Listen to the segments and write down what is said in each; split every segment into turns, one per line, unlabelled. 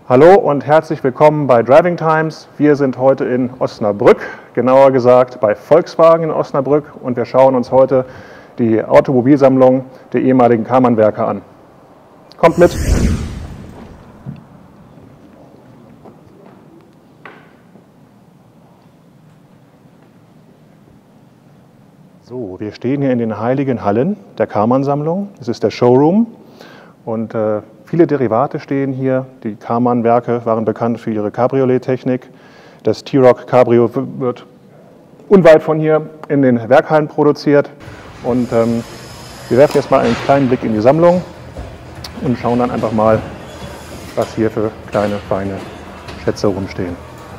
Hallo und herzlich willkommen bei Driving Times. Wir sind heute in Osnabrück, genauer gesagt bei Volkswagen in Osnabrück, und wir schauen uns heute die Automobilsammlung der ehemaligen Karmann-Werke an. Kommt mit! So, wir stehen hier in den heiligen Hallen der Karmann-Sammlung. Es ist der Showroom und viele Derivate stehen hier. Die Karmann-Werke waren bekannt für ihre Cabriolet-Technik. Das T-Roc Cabrio wird unweit von hier in den Werkhallen produziert. Und wir werfen jetzt mal einen kleinen Blick in die Sammlung und schauen dann einfach mal, was hier für kleine, feine Schätze rumstehen.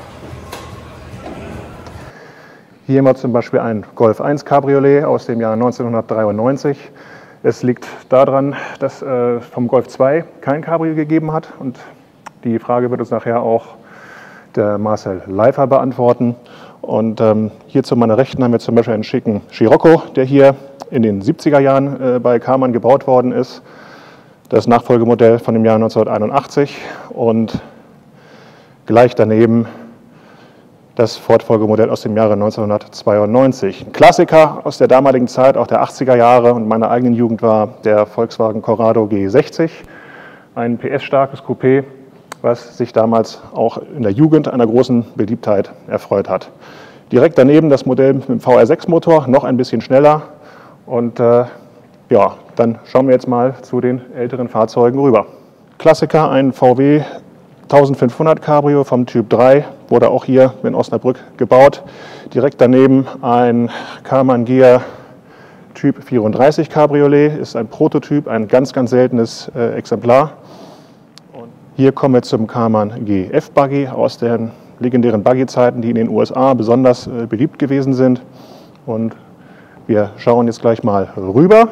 Hier haben wir zum Beispiel ein Golf 1 Cabriolet aus dem Jahr 1993. Es liegt daran, dass vom Golf 2 kein Cabrio gegeben hat, und die Frage wird uns nachher auch der Marcel Leifer beantworten. Und hier zu meiner Rechten haben wir zum Beispiel einen schicken Scirocco, der hier in den 70er Jahren bei Karmann gebaut worden ist. Das Nachfolgemodell von dem Jahr 1981 und gleich daneben das Fortfolgemodell aus dem Jahre 1992. Ein Klassiker aus der damaligen Zeit, auch der 80er Jahre und meiner eigenen Jugend, war der Volkswagen Corrado G60, ein PS-starkes Coupé, was sich damals auch in der Jugend einer großen Beliebtheit erfreut hat. Direkt daneben das Modell mit dem VR6-Motor, noch ein bisschen schneller. Und ja, dann schauen wir jetzt mal zu den älteren Fahrzeugen rüber. Klassiker, ein VW 1500 Cabrio vom Typ 3, wurde auch hier in Osnabrück gebaut. Direkt daneben ein Karmann Ghia Typ 34 Cabriolet, ist ein Prototyp, ein ganz, ganz seltenes Exemplar. Und hier kommen wir zum Karmann GF Buggy aus den legendären Buggy-Zeiten, die in den USA besonders beliebt gewesen sind. Und wir schauen jetzt gleich mal rüber.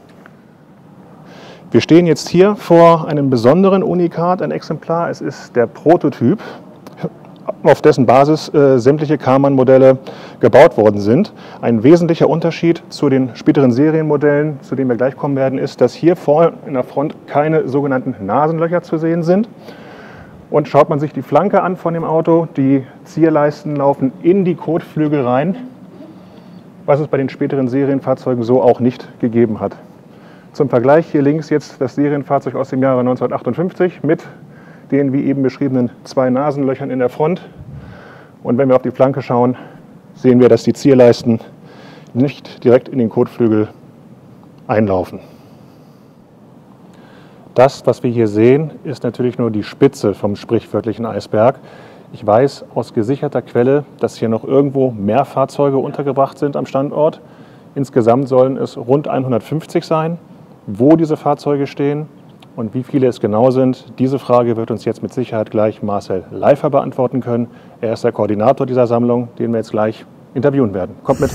Wir stehen jetzt hier vor einem besonderen Unikat, ein Exemplar. Es ist der Prototyp, auf dessen Basis sämtliche Karmann-Modelle gebaut worden sind. Ein wesentlicher Unterschied zu den späteren Serienmodellen, zu denen wir gleich kommen werden, ist, dass hier vorne in der Front keine sogenannten Nasenlöcher zu sehen sind. Und schaut man sich die Flanke an von dem Auto, die Zierleisten laufen in die Kotflügel rein, was es bei den späteren Serienfahrzeugen so auch nicht gegeben hat. Zum Vergleich hier links jetzt das Serienfahrzeug aus dem Jahre 1958 mit den wie eben beschriebenen 2 Nasenlöchern in der Front. Und wenn wir auf die Flanke schauen, sehen wir, dass die Zierleisten nicht direkt in den Kotflügel einlaufen. Das, was wir hier sehen, ist natürlich nur die Spitze vom sprichwörtlichen Eisberg. Ich weiß aus gesicherter Quelle, dass hier noch irgendwo mehr Fahrzeuge untergebracht sind am Standort. Insgesamt sollen es rund 150 sein. Wo diese Fahrzeuge stehen und wie viele es genau sind, diese Frage wird uns jetzt mit Sicherheit gleich Marcel Leifer beantworten können. Er ist der Koordinator dieser Sammlung, den wir jetzt gleich interviewen werden. Kommt mit.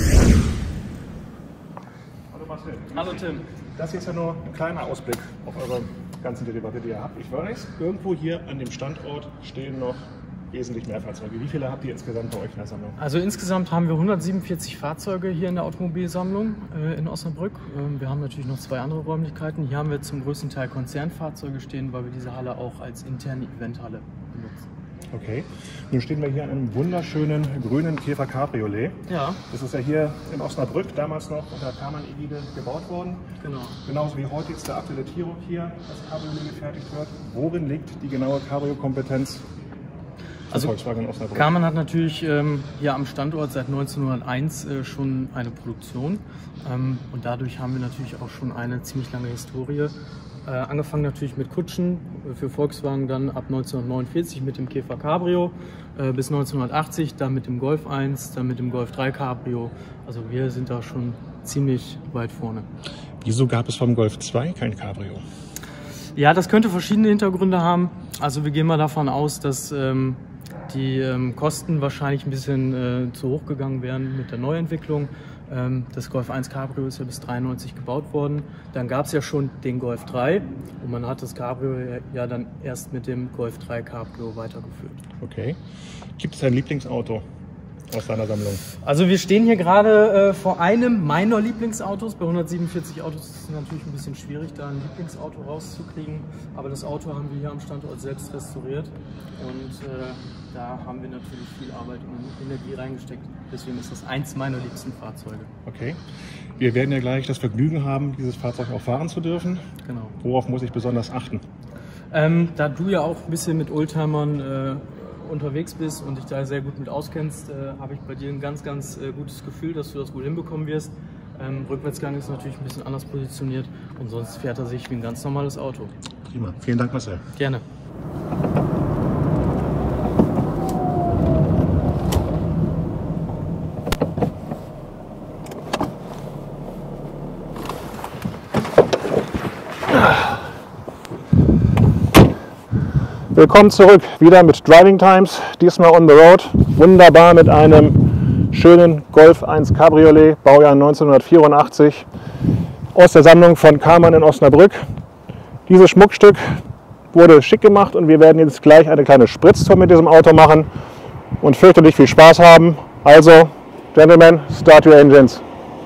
Hallo Marcel.
Hallo Tim.
Das hier ist ja nur ein kleiner Ausblick auf eure ganzen Derivate, die ihr habt. Ich weiß, irgendwo hier an dem Standort stehen noch wesentlich mehr Fahrzeuge. Wie viele habt ihr insgesamt bei euch in der Sammlung?
Also insgesamt haben wir 147 Fahrzeuge hier in der Automobilsammlung in Osnabrück. Wir haben natürlich noch 2 andere Räumlichkeiten. Hier haben wir zum größten Teil Konzernfahrzeuge stehen, weil wir diese Halle auch als interne Eventhalle benutzen.
Okay, nun stehen wir hier an einem wunderschönen grünen Käfer Cabriolet.
Ja.
Das ist ja hier in Osnabrück damals noch unter Karmann-Ägide gebaut worden.
Genau.
Genauso wie heute jetzt der aktuelle T-Roc hier, das Cabriolet gefertigt wird. Worin liegt die genaue Cabrio-Kompetenz?
Also Karmann hat natürlich hier am Standort seit 1901 schon eine Produktion und dadurch haben wir natürlich auch schon eine ziemlich lange Historie. Angefangen natürlich mit Kutschen für Volkswagen, dann ab 1949 mit dem Käfer Cabrio, bis 1980 dann mit dem Golf 1, dann mit dem Golf 3 Cabrio. Also wir sind da schon ziemlich weit vorne.
Wieso gab es vom Golf 2 kein Cabrio?
Ja, das könnte verschiedene Hintergründe haben. Also wir gehen mal davon aus, dass die Kosten wahrscheinlich ein bisschen zu hoch gegangen wären mit der Neuentwicklung. Das Golf 1 Cabrio ist ja bis 1993 gebaut worden. Dann gab es ja schon den Golf 3 und man hat das Cabrio ja dann erst mit dem Golf 3 Cabrio weitergeführt.
Okay. Gibt es ein Lieblingsauto aus deiner Sammlung?
Also wir stehen hier gerade vor einem meiner Lieblingsautos. Bei 147 Autos ist es natürlich ein bisschen schwierig, da ein Lieblingsauto rauszukriegen. Aber das Auto haben wir hier am Standort selbst restauriert. Und da haben wir natürlich viel Arbeit und Energie reingesteckt. Deswegen ist das eins meiner liebsten Fahrzeuge.
Okay. Wir werden ja gleich das Vergnügen haben, dieses Fahrzeug auch fahren zu dürfen.
Genau.
Worauf muss ich besonders achten?
Da du ja auch ein bisschen mit Oldtimern unterwegs bist und dich da sehr gut mit auskennst, habe ich bei dir ein ganz gutes Gefühl, dass du das gut hinbekommen wirst. Rückwärtsgang ist natürlich ein bisschen anders positioniert und sonst fährt er sich wie ein ganz normales Auto.
Prima. Vielen Dank, Marcel.
Gerne.
Willkommen zurück, wieder mit Driving Times, diesmal on the road. Wunderbar mit einem schönen Golf 1 Cabriolet, Baujahr 1984, aus der Sammlung von Karmann in Osnabrück. Dieses Schmuckstück wurde schick gemacht und wir werden jetzt gleich eine kleine Spritztour mit diesem Auto machen und fürchterlich viel Spaß haben. Also, Gentlemen, start your engines.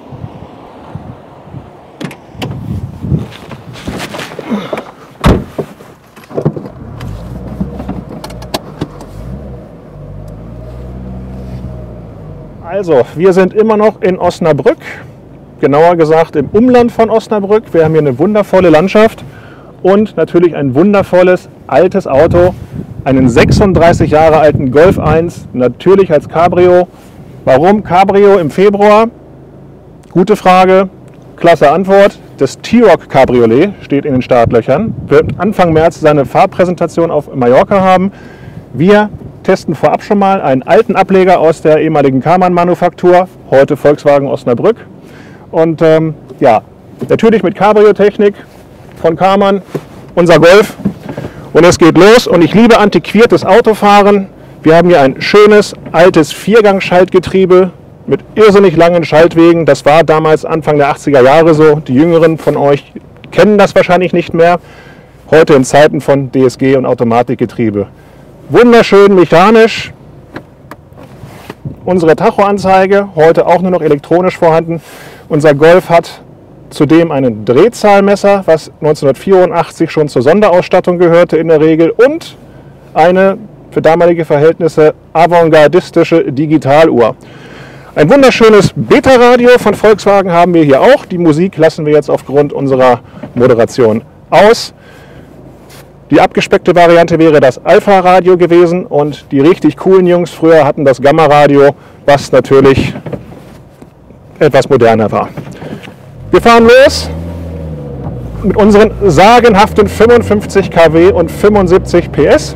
Also, wir sind immer noch in Osnabrück, genauer gesagt im Umland von Osnabrück. Wir haben hier eine wundervolle Landschaft und natürlich ein wundervolles altes Auto, einen 36 Jahre alten Golf 1, natürlich als Cabrio. Warum Cabrio im Februar? Gute Frage, klasse Antwort. Das T-Roc Cabriolet steht in den Startlöchern, wird Anfang März seine Fahrpräsentation auf Mallorca haben. Wir testen vorab schon mal einen alten Ableger aus der ehemaligen Karmann-Manufaktur, heute Volkswagen Osnabrück. Und ja, natürlich mit Cabrio-Technik von Karmann, unser Golf. Und es geht los und ich liebe antiquiertes Autofahren. Wir haben hier ein schönes, altes Viergang-Schaltgetriebe mit irrsinnig langen Schaltwegen. Das war damals Anfang der 80er Jahre so. Die Jüngeren von euch kennen das wahrscheinlich nicht mehr. Heute in Zeiten von DSG und Automatikgetriebe. Wunderschön mechanisch. Unsere Tachoanzeige, heute auch nur noch elektronisch vorhanden. Unser Golf hat zudem ein Drehzahlmesser, was 1984 schon zur Sonderausstattung gehörte in der Regel, und eine für damalige Verhältnisse avantgardistische Digitaluhr. Ein wunderschönes Beta-Radio von Volkswagen haben wir hier auch. Die Musik lassen wir jetzt aufgrund unserer Moderation aus. Die abgespeckte Variante wäre das Alpha-Radio gewesen und die richtig coolen Jungs früher hatten das Gamma-Radio, was natürlich etwas moderner war. Wir fahren los mit unseren sagenhaften 55 kW und 75 PS.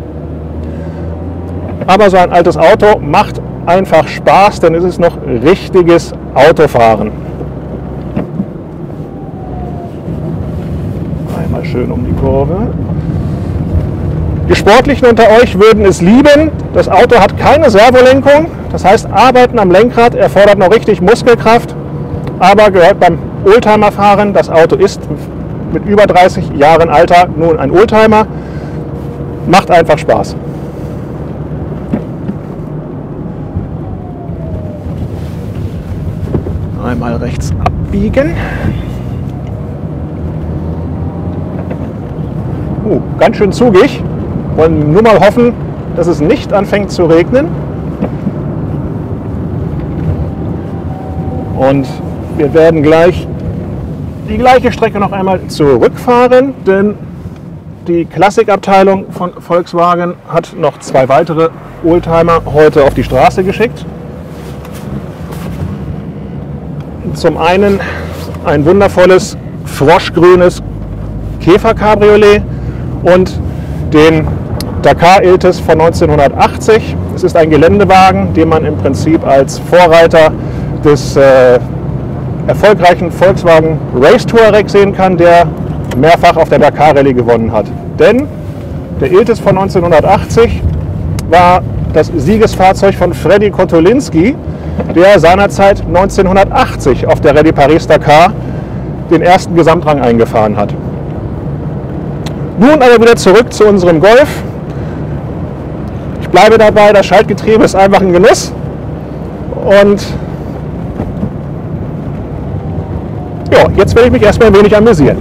Aber so ein altes Auto macht einfach Spaß, denn es ist noch richtiges Autofahren. Einmal schön um die Kurve. Die Sportlichen unter euch würden es lieben. Das Auto hat keine Servolenkung. Das heißt, Arbeiten am Lenkrad erfordert noch richtig Muskelkraft. Aber gehört beim Oldtimerfahren. Das Auto ist mit über 30 Jahren Alter nun ein Oldtimer. Macht einfach Spaß. Einmal rechts abbiegen. Ganz schön zugig. Wollen nur mal hoffen, dass es nicht anfängt zu regnen. Und wir werden gleich die gleiche Strecke noch einmal zurückfahren, denn die Klassikabteilung von Volkswagen hat noch zwei weitere Oldtimer heute auf die Straße geschickt. Zum einen ein wundervolles froschgrünes Käfer-Cabriolet und den Dakar Iltis von 1980. Es ist ein Geländewagen, den man im Prinzip als Vorreiter des erfolgreichen Volkswagen Race Touareg sehen kann, der mehrfach auf der Dakar Rallye gewonnen hat. Denn der Iltis von 1980 war das Siegesfahrzeug von Freddy Kotolinski, der seinerzeit 1980 auf der Rallye Paris-Dakar den ersten Gesamtrang eingefahren hat. Nun aber wieder zurück zu unserem Golf. Ich bleibe dabei, das Schaltgetriebe ist einfach ein Genuss. Und ja, jetzt werde ich mich erstmal ein wenig amüsieren.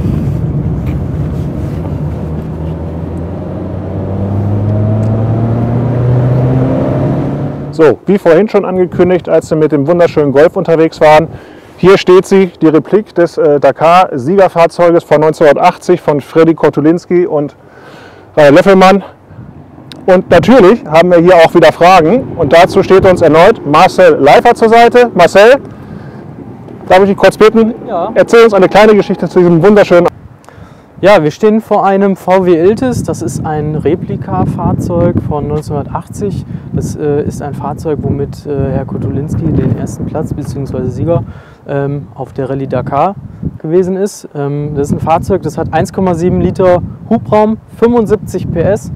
So, wie vorhin schon angekündigt, als wir mit dem wunderschönen Golf unterwegs waren, hier steht sie, die Replik des Dakar-Siegerfahrzeuges von 1980 von Freddy Kortulinski und Rainer Löffelmann. Und natürlich haben wir hier auch wieder Fragen und dazu steht uns erneut Marcel Leifer zur Seite. Marcel, darf ich dich kurz bitten?
Ja.
Erzähl uns eine kleine Geschichte zu diesem wunderschönen.
Ja, wir stehen vor einem VW Iltis. Das ist ein Replika-Fahrzeug von 1980. Das ist ein Fahrzeug, womit Herr Kortulinski den ersten Platz bzw. Sieger auf der Rallye Dakar gewesen ist. Das ist ein Fahrzeug, das hat 1,7 Liter Hubraum, 75 PS.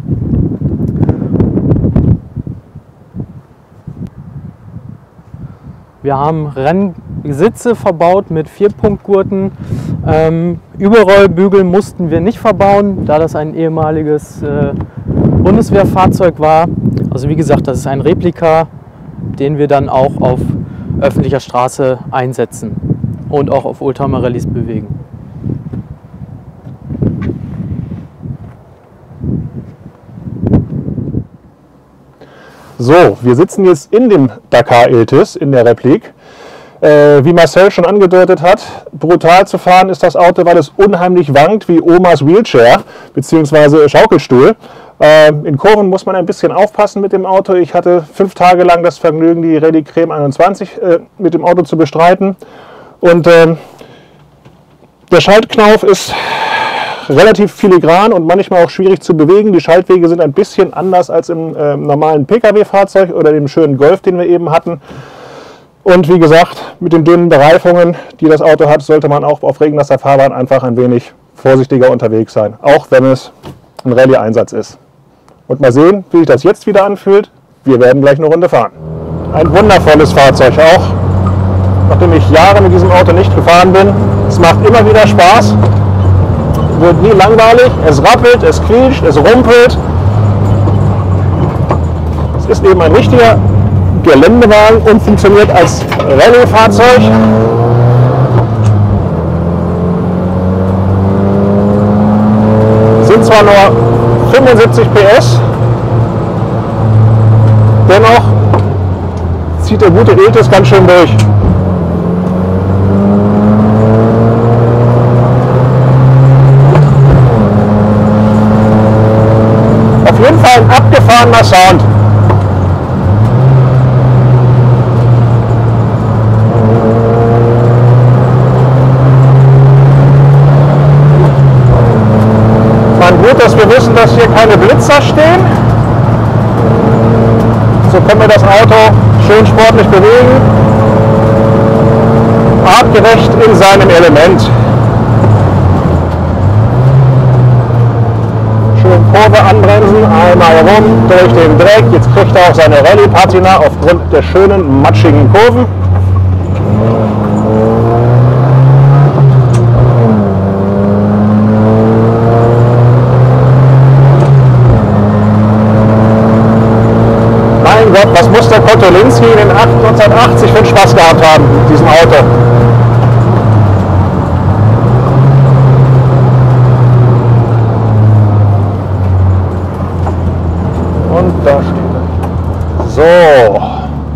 Wir haben Rennsitze verbaut mit 4-Punkt-Gurten. Überrollbügel mussten wir nicht verbauen, da das ein ehemaliges Bundeswehrfahrzeug war. Also wie gesagt, das ist ein Replika, den wir dann auch auf öffentlicher Straße einsetzen und auch auf Oldtimer-Rallyes bewegen.
So, wir sitzen jetzt in dem Dakar Iltis, in der Replik. Wie Marcel schon angedeutet hat, brutal zu fahren ist das Auto, weil es unheimlich wankt wie Omas Wheelchair bzw. Schaukelstuhl. In Kurven muss man ein bisschen aufpassen mit dem Auto. Ich hatte 5 Tage lang das Vergnügen, die Rallye Creme 21 mit dem Auto zu bestreiten. Und der Schaltknauf ist relativ filigran und manchmal auch schwierig zu bewegen. Die Schaltwege sind ein bisschen anders als im normalen Pkw-Fahrzeug oder dem schönen Golf, den wir eben hatten. Und wie gesagt, mit den dünnen Bereifungen, die das Auto hat, sollte man auch auf regennasser Fahrbahn einfach ein wenig vorsichtiger unterwegs sein, auch wenn es ein Rallye-Einsatz ist. Und mal sehen, wie sich das jetzt wieder anfühlt. Wir werden gleich eine Runde fahren. Ein wundervolles Fahrzeug, auch nachdem ich Jahre mit diesem Auto nicht gefahren bin. Es macht immer wieder Spaß, wird nie langweilig, es rappelt, es quietscht, es rumpelt. Es ist eben ein richtiger Geländewagen und funktioniert als Rallye-Fahrzeug. Sind zwar nur 75 PS, dennoch zieht der gute Iltis ganz schön durch. Auf jeden Fall ein abgefahrener Sound. Gut, dass wir wissen, dass hier keine Blitzer stehen. So können wir das Auto schön sportlich bewegen. Artgerecht in seinem Element. Schön Kurve anbremsen, einmal rum durch den Dreck. Jetzt kriegt er auch seine Rallye-Patina aufgrund der schönen matschigen Kurven. Gott, was muss der Kortulinski in den 1980 für einen Spaß gehabt haben mit diesem Auto? Und da steht er. So.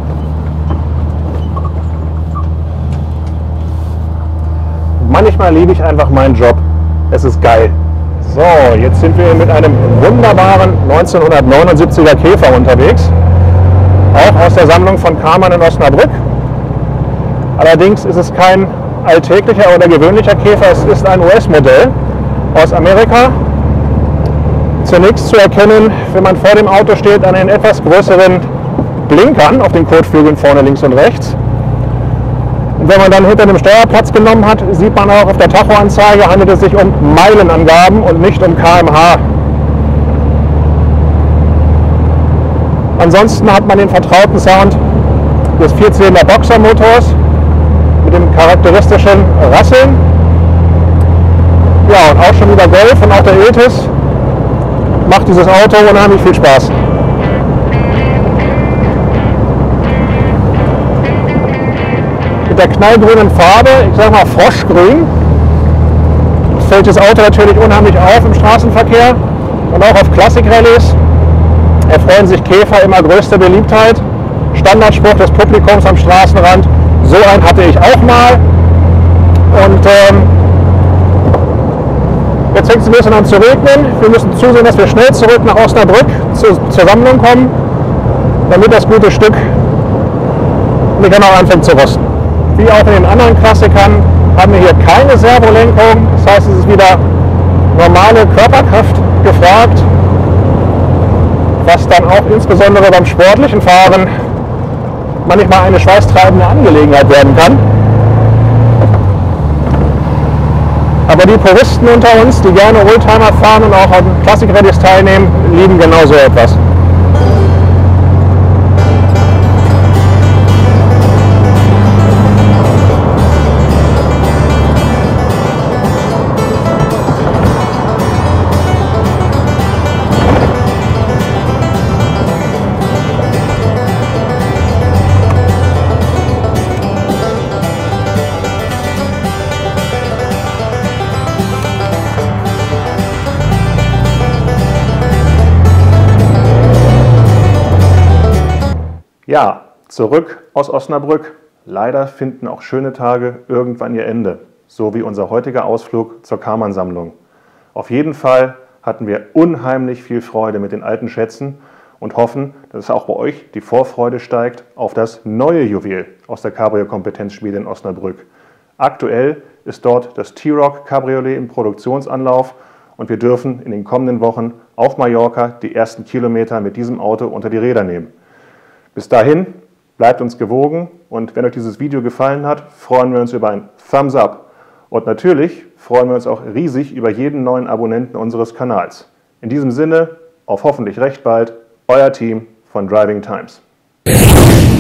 Manchmal liebe ich einfach meinen Job. Es ist geil. So, jetzt sind wir mit einem wunderbaren 1979er Käfer unterwegs. Auch aus der Sammlung von Karmann in Osnabrück. Allerdings ist es kein alltäglicher oder gewöhnlicher Käfer, es ist ein US-Modell aus Amerika. Zunächst zu erkennen, wenn man vor dem Auto steht, an den etwas größeren Blinkern auf den Kotflügeln vorne links und rechts. Und wenn man dann hinter dem Steuer Platz genommen hat, sieht man auch auf der Tachoanzeige, handelt es sich um Meilenangaben und nicht um km/h. Ansonsten hat man den vertrauten Sound des 4-Zylinder-Boxermotors mit dem charakteristischen Rasseln. Ja, und auch schon wieder Golf und auch der Iltis macht dieses Auto unheimlich viel Spaß. der knallgrünen Farbe, ich sage mal Froschgrün. Das fällt das Auto natürlich unheimlich auf im Straßenverkehr und auch auf Classic-Rallyes erfreuen sich Käfer immer größter Beliebtheit. Standardspruch des Publikums am Straßenrand, so einen hatte ich auch mal. Und jetzt fängt es ein bisschen an zu regnen. Wir müssen zusehen, dass wir schnell zurück nach Osnabrück zur Sammlung kommen, damit das gute Stück nicht auch anfängt zu rosten. Wie auch in den anderen Klassikern haben wir hier keine Servolenkung. Das heißt, es ist wieder normale Körperkraft gefragt, was dann auch insbesondere beim sportlichen Fahren manchmal eine schweißtreibende Angelegenheit werden kann. Aber die Puristen unter uns, die gerne Oldtimer fahren und auch an Classic-Rallys teilnehmen, lieben genau so etwas. Ja, zurück aus Osnabrück. Leider finden auch schöne Tage irgendwann ihr Ende, so wie unser heutiger Ausflug zur Karmann-Sammlung. Auf jeden Fall hatten wir unheimlich viel Freude mit den alten Schätzen und hoffen, dass auch bei euch die Vorfreude steigt auf das neue Juwel aus der Cabrio-Kompetenzschmiede in Osnabrück. Aktuell ist dort das T-Roc Cabriolet im Produktionsanlauf und wir dürfen in den kommenden Wochen auf Mallorca die ersten Kilometer mit diesem Auto unter die Räder nehmen. Bis dahin, bleibt uns gewogen und wenn euch dieses Video gefallen hat, freuen wir uns über ein Thumbs Up. Und natürlich freuen wir uns auch riesig über jeden neuen Abonnenten unseres Kanals. In diesem Sinne, auf hoffentlich recht bald, euer Team von Driving Times.